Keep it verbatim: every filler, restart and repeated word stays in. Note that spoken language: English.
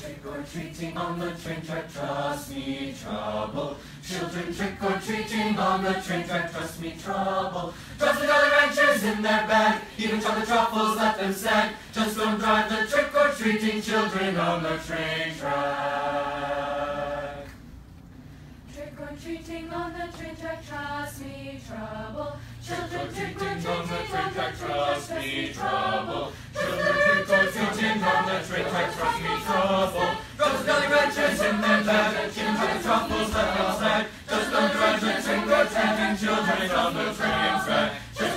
Trick-or-treating on the train track, trust me, trouble. Children trick-or-treating on the train track, trust me, trouble. Trust the Jolly Ranchers in their bag, even chocolate truffles let them sag. Just don't drive the trick-or-treating children on the train track. Trick-or-treating on the train track, trust me, trouble. Children trick-or-treating on the train track, trust me, trouble. Children trick-or-treating on the train track, trust me, trouble. Trust the Jolly Ranchers in their bag, even chocolate truffles let them sag. Just don't drive the trick-or-treating children on the train track.